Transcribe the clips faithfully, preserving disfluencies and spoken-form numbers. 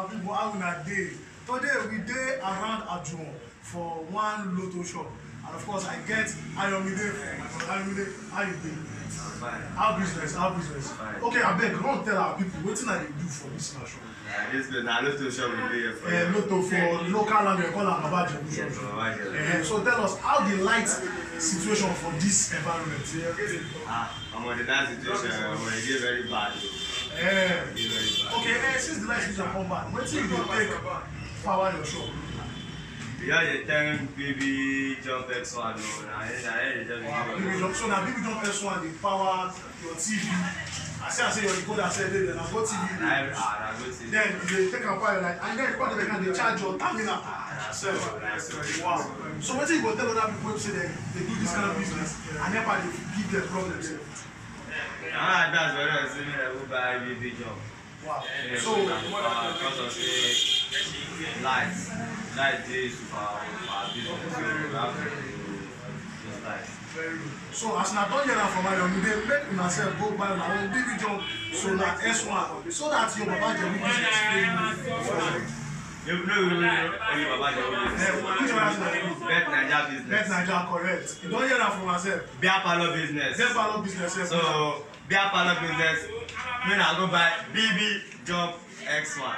my people, how una dey? Today we dey around Ajuwon for one lotto shop, and of course I get Ayomide from Ayomide. How you dey? Fine. How business? How business? Fine. Okay, abeg, run tell our people wetin I dey do for this na shop. Yeah, this is na lotto shop we dey here for. Uh, lotto for local language, call am Baba Jebu shop. Yes, Baba Jebu. Uh, so tell us how the light situation for this environment. Ah, omo the light situation, omo e dey very bad. Uh, E dey very bad. okay, uh, since the light situation come back, wetin you dey take power your shop? We just dey tell B B Jump X one o, na here na here dey just Wow, dey B B Jump, so na B B Jump S one dey power your T V. I see I say your decoder sef dey there, na go T V. Na every ah na go see. Then you dey take am power your light, and then you come dey dey charge your terminal. Sef. Wow. So wetin you go tell other people wey say they dey do this kind of business and never dey give them problem sef? Ah, that's very well. Say me go buy B B Jump. Wow. Yeah, So because of say light, light dey super our business, so we have to use light. very good. So as na don hear am from Ayomide, make una sef go buy una own B B Jump so na S one so that your Baba Jebu business dey move. You know, you know, only Baba Jebu business. Which one has na Bet Naija business. Bet Naija correct. You don hear am from herself. Beer parlour business. Beer parlour business sef. So beer parlour business, me na go buy B B Jump X one.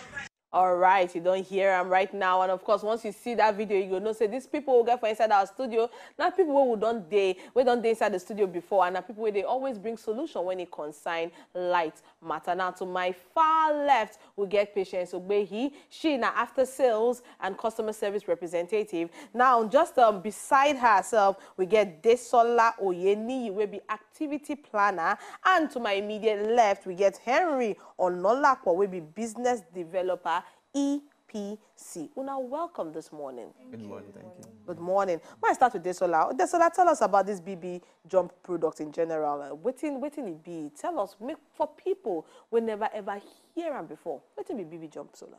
All right, you don't hear them right now. And of course, once you see that video, you go know, say, these people will get for inside our studio. Not people who don't day, we don't day inside the studio before. And now people where they always bring solution when it consign light matter. Now to my far left, we get Patience Ogbehi. She now after sales and customer service representative. Now, just um, beside herself, we get Desola Oyeni, who will be activity planner. And to my immediate left, we get Henry Onolakwa, who will be business developer. E P C. Una, welcome this morning. Good morning, thank you. Good morning. Might start with Desola. Desola, tell us about this B B Jump product in general. Uh, waiting, waiting it be. Tell us, make, for people we never ever hear them before. Waiting be B B Jump Solar.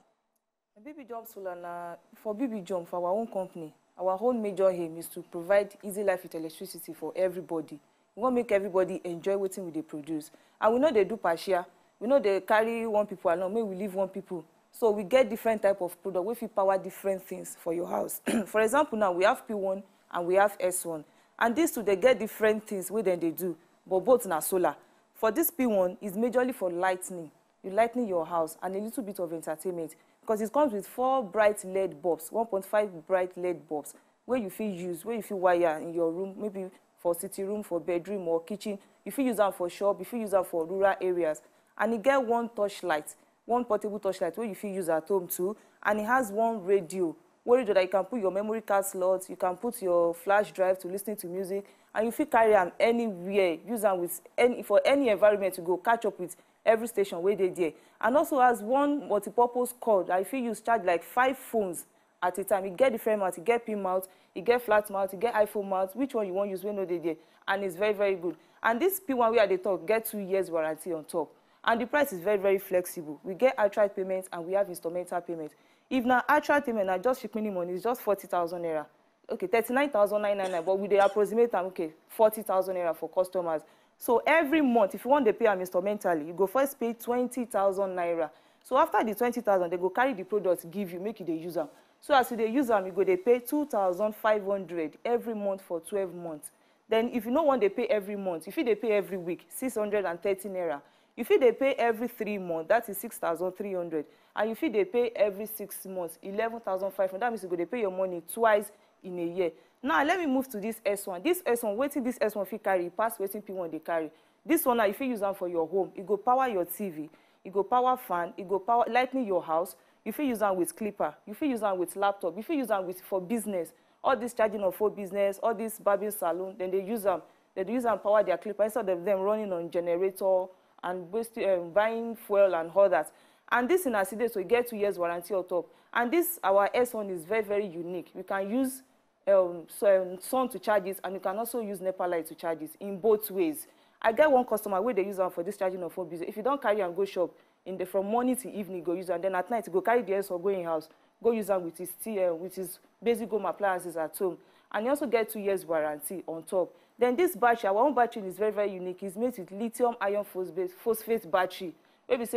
B B Jump Solar, na, for B B Jump, for our own company, our whole major aim is to provide easy life with electricity for everybody. We want to make everybody enjoy what we produce. And we know they do partial. We know they carry one people along, maybe we leave one people. So we get different type of product. We fit power different things for your house. For example, now we have P one and we have S one. And these two, they get different things where then they do, but both na solar. For this P one, is majorly for lightning. You lighten your house and a little bit of entertainment. Because it comes with four bright L E D bulbs, one point five bright L E D bulbs, where you feel use, where you feel wire in your room, maybe for sitting room, for bedroom or kitchen. You feel use them for shop, you feel use them for rural areas. And it get one torchlight. One portable torchlight where you feel use at home too, and it has one radio, where radio that you can put your memory card slots, you can put your flash drive to listen to music, and you feel carry them anywhere, use them with any for any environment to go catch up with every station where they there. And also has one multi-purpose cord that if you use charge like five phones at a time. You get different mount, you get pin mount, you get flat mount, you get iPhone mount, which one you want to use when no they there, and it's very very good. And this P one we are the talk get two years warranty on top. And the price is very, very flexible. We get outright payments and we have instrumental payment. If now outright payment, now just shipping money, it's just forty thousand naira. Okay, thirty-nine thousand nine hundred ninety-nine, but with the approximate time, okay, forty thousand naira for customers. So every month, if you want to pay them instrumentally, you go first pay twenty thousand naira. So after the twenty thousand, they go carry the products, give you, make you the use them. So as you they use them, you go they pay two thousand five hundred every month for twelve months. Then if you don't want to pay every month, if you they pay every week, six hundred thirty naira. If you they pay every three months, that is six thousand three hundred. And if you they pay every six months, eleven thousand five hundred. That means you go they pay your money twice in a year. Now let me move to this S one. This S one, waiting this S one if you carry, pass waiting P one they carry. This one now, if you use them for your home, it go power your T V, it go power fan, it go power lightning your house. If you use them with clipper, if you use them with laptop, if you use them with for business, all this charging of for business, all this barbing salon, then they use them, they use them power their clipper instead of them running on generator and wasting, um, buying fuel and all that. And this in accident, so you get two years warranty on top. And this, our S one is very, very unique. You can use um, so, um, sun to charge it, and you can also use NEPA light to charge it in both ways. I get one customer where they use them for this charging of phone business. If you don't carry and go shop, in the, from morning to evening, go use them. And then at night, go carry the S or go in house, go use them with his, uh, with his basic home appliances at home. And you also get two years warranty on top. Then this battery, our own battery is very, very unique. It's made with lithium iron phosphate, phosphate battery. Where we say,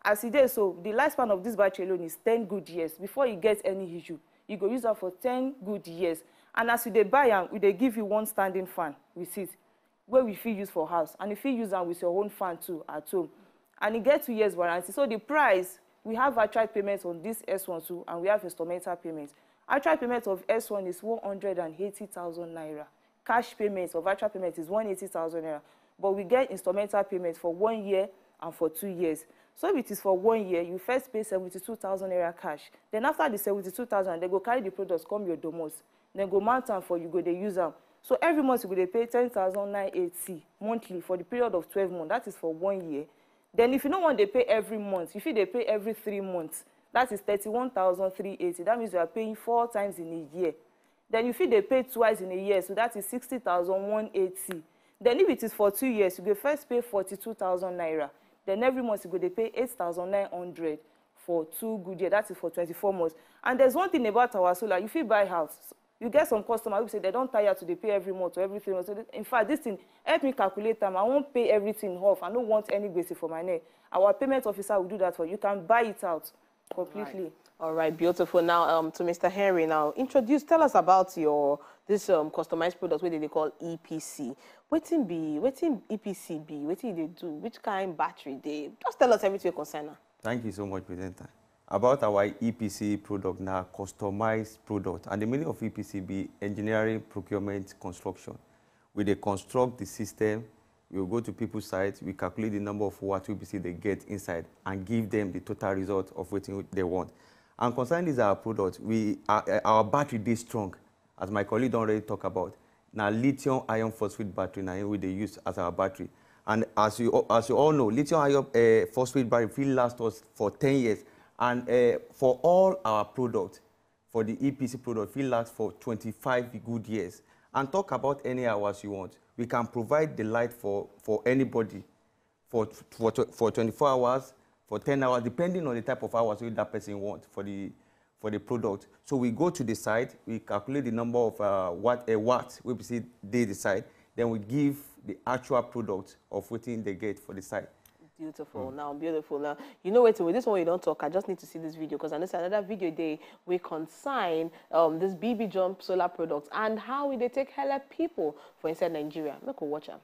As it is, so the lifespan of this battery alone is ten good years. Before you get any issue, you go use that for ten good years. And as you dey buy am, we dey give you one standing fan with it, where we fit use for house. And you fit use am with your own fan too at home. And it get two years warranty. So the price, we have outright payments on this S one too, and we have instrumental payments. Outright payment of S one is one hundred eighty thousand naira. Cash payments of outright payment is one hundred eighty thousand naira. But we get instrumental payments for one year and for two years. So if it is for one year, you first pay seventy-two thousand naira cash. Then after the seventy-two thousand, they go carry the products, come your domos. Then go mount them for you, go they use them. So every month you go they pay ten thousand nine hundred eighty monthly for the period of twelve months. That is for one year. Then if you don't want to pay every month, if you they pay every three months, that is thirty-one thousand three hundred eighty. That means you are paying four times in a year. Then if you they pay twice in a year, so that is sixty thousand one hundred eighty. Then if it is for two years, you go first pay forty-two thousand naira. Then every month you go they pay eight thousand nine hundred for two good years. That is for twenty-four months. And there's one thing about our solar. If you buy house, you get some customers who say they don't tire to they pay every month or every three months. So they, in fact, this thing help me calculate them. I won't pay everything off. I don't want any basic for my neck. Our payment officer will do that for you. You can buy it out completely. Right. All right, beautiful. Now, um, to Mister Henry, now introduce, tell us about your this um customized product. What they call E P C. Waiting be, waiting E P C be, waiting they do, which kind battery they. Just tell us everything concern. Thank you so much, presenter. About our E P C product now, customized product, and the meaning of E P C be engineering, procurement, construction. We they construct the system. We will go to people's sites, we calculate the number of watt E P C they get inside and give them the total result of what they want. And concerning this our product, we our, our battery is strong, as my colleague already talked about. Now lithium iron phosphate battery now we they use as our battery. And as you as you all know, lithium iron uh, phosphate battery will last us for ten years. And uh, for all our products, for the E P C product, will last for twenty-five good years. And talk about any hours you want. We can provide the light for, for anybody for, for, for twenty-four hours, for ten hours, depending on the type of hours that person wants for the, for the product. So we go to the site, we calculate the number of uh, watt, uh, watts we see they decide, then we give the actual product of what they get for the site. Beautiful. Mm. Now, beautiful. Now, you know what? With this one, you don't talk. I just need to see this video because I know another video day we consign um, this B B Jump solar product and how they take help people for inside Nigeria. Make a watch them.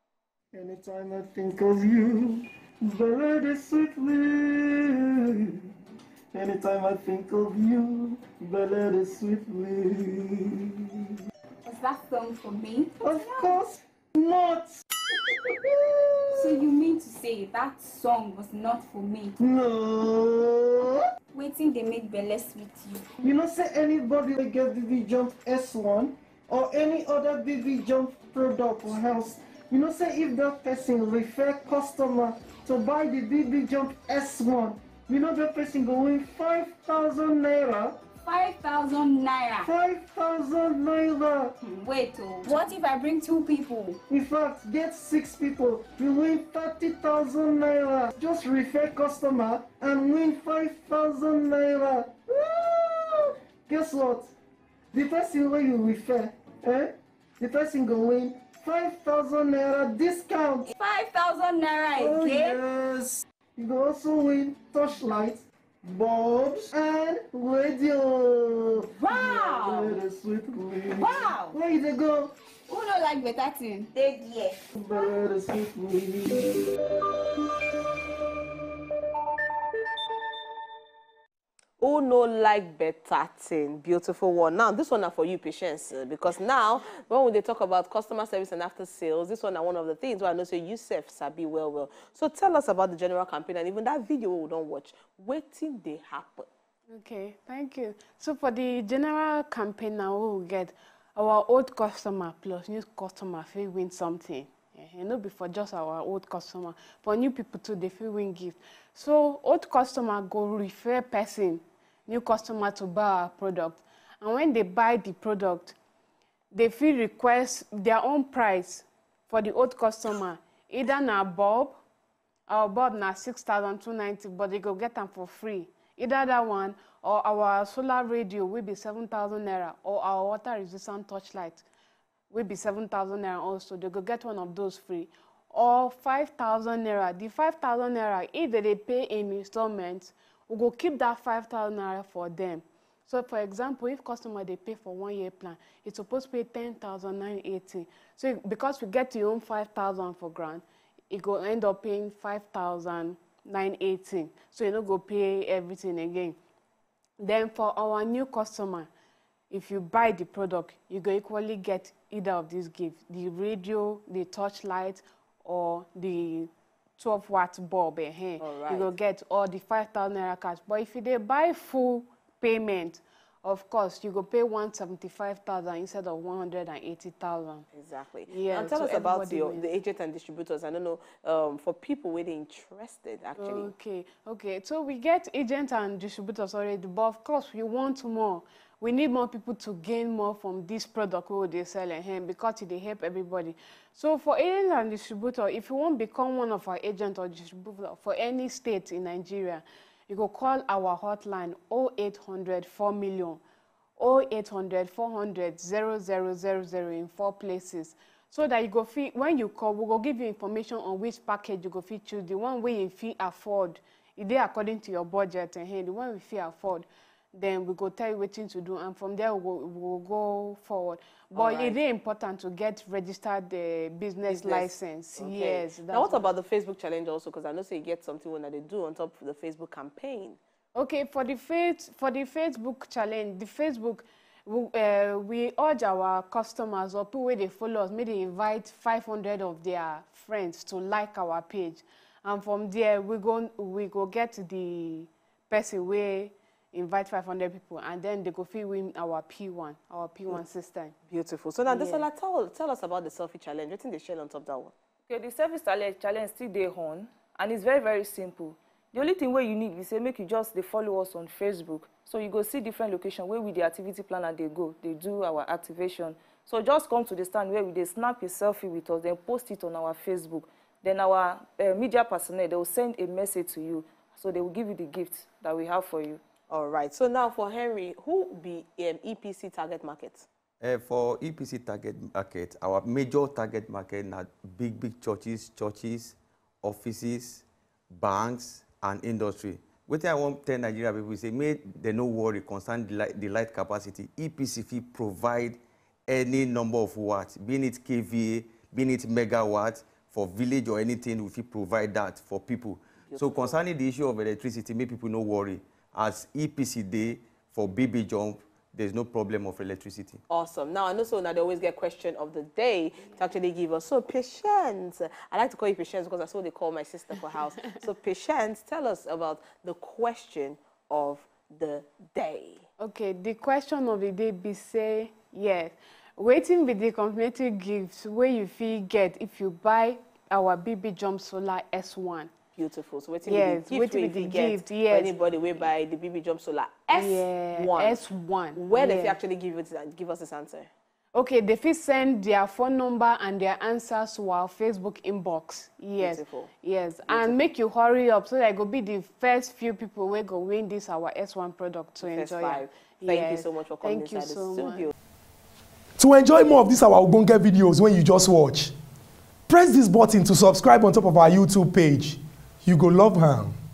Anytime I think of you, Belede sweetly. Anytime I think of you, Belede sweetly. Is that song for me? Of course not. So you mean to say that song was not for me? No. Waiting they make Belle sweet you. You know say anybody will get B B Jump S one or any other B B Jump product or house. You know say if that person refer customer to buy the B B Jump S one, you know that person go win five thousand naira. five thousand naira. five thousand naira. Hmm, wait, oh. What if I bring two people? In fact, get six people, you win thirty thousand naira. Just refer customer and win five thousand naira. Woo! Guess what? The person where you refer, eh? The person go win five thousand naira discount. five thousand naira Oh, again? yes. You go also win touchlight, bulbs, and radio. Wow! Yeah, sweetly. Wow! Where you dey go? Who don't like better thing? Take here. Very sweetly. Who no like better thing? Beautiful one. Now, this one are for you, Patience, uh, because now, when they talk about customer service and after sales, this one are one of the things where I know say you self sabi well, well. So tell us about the general campaign and even that video we don't watch. Waiting they happen. Okay, thank you. So for the general campaign now, we will get our old customer plus new customer if we win something. Yeah, you know, before just our old customer. For new people too, they feel win gift. So old customer go refer person, new customer to buy our product. And when they buy the product, they feel request their own price for the old customer. Either na bulb, our bulb na six thousand two hundred ninety, but they go get them for free. Either that one or our solar radio will be seven thousand naira, or our water resistant torchlight will be seven thousand naira also. They go get one of those free. or five thousand naira. The five thousand naira, if they, they pay in installments, we go keep that five thousand naira for them. So, for example, if customer they pay for one year plan, it's supposed to pay ten thousand nine hundred eighty. So, because we get your own five thousand for grant, it go end up paying five thousand nine hundred eighty. So, you don't go pay everything again. Then, for our new customer, if you buy the product, you go equally get either of these gifts: the radio, the torchlight, or the twelve watt bulb. Eh? Right. You go get all the five thousand naira cash. But if you they buy full payment, of course, you go pay one hundred seventy-five thousand instead of one hundred eighty thousand. Exactly. Yeah. And tell so us about your, wins. the agent and distributors. I don't know, um, for people really interested, actually. Okay, okay. So we get agents and distributors already, but of course, we want more. We need more people to gain more from this product we they sell at him because they help everybody. So for agents and distributor, if you want to become one of our agents or distributor for any state in Nigeria, you go call our hotline oh eight hundred four million, oh eight hundred four hundred zero zero zero zero in four places. So that you go feel, when you call, we will give you information on which package you go fit choose, the one where you feel afford. If they according to your budget and hey, the one we feel afford, then we go tell you what to do, and from there we'll, we'll go forward. But right. It is important to get registered uh, business, business license. Okay. Yes. That's now, what about the Facebook challenge also? Because I know so you get something when they do on top of the Facebook campaign. Okay, for the face for the Facebook challenge, the Facebook, we, uh, we urge our customers or people where they follow us, maybe invite five hundred of their friends to like our page, and from there we go we go get the person where invite five hundred people, and then they go fit win our P one, our P one system. Beautiful. So now, yeah. Desola, tell, tell us about the selfie challenge. What think they share on top of that one? Okay, the selfie challenge, challenge still dey on, and it's very, very simple. The only thing where you need is say make you just they follow us on Facebook. So you go see different location where with the activity planner they go, they do our activation. So just come to the stand where we they snap a selfie with us, then post it on our Facebook. Then our uh, media personnel, they will send a message to you. So they will give you the gifts that we have for you. All right. So now for Henry, who be um, E P C target market? Uh, for E P C target market, our major target market are big, big churches, churches, offices, banks, and industry. What I want to tell Nigeria people say, may they no worry concerning the light, the light capacity. E P C fee provide any number of watts, being it K V A, being it megawatt, for village or anything, we fee provide that for people. Beautiful. So concerning the issue of electricity, make people no worry. As E P C Day for B B Jump, there's no problem of electricity. Awesome. Now, I know so now they always get question of the day to actually give us. So, Patience, I like to call you Patience because that's what they call my sister for house. So, Patience, tell us about the question of the day. Okay, the question of the day be say, yes, waiting with the complimentary gifts where you feel get if you buy our B B Jump Solar S one. Beautiful. So waiting yes, with the gift, with the get gift, yes. anybody way by the B B Jump Solar S one. Yeah, S one. Where yeah. if you actually give it, give us this answer? Okay, they fit send their phone number and their answers to our Facebook inbox. Yes. Beautiful. Yes. Beautiful. And make you hurry up so that I go be the first few people who go win this our S one product to First enjoy five. it. Thank yes. you so much for coming Thank inside you the so studio. much. To enjoy more of these our Ogbonge videos when you just watch, press this button to subscribe on top of our YouTube page. You go love her.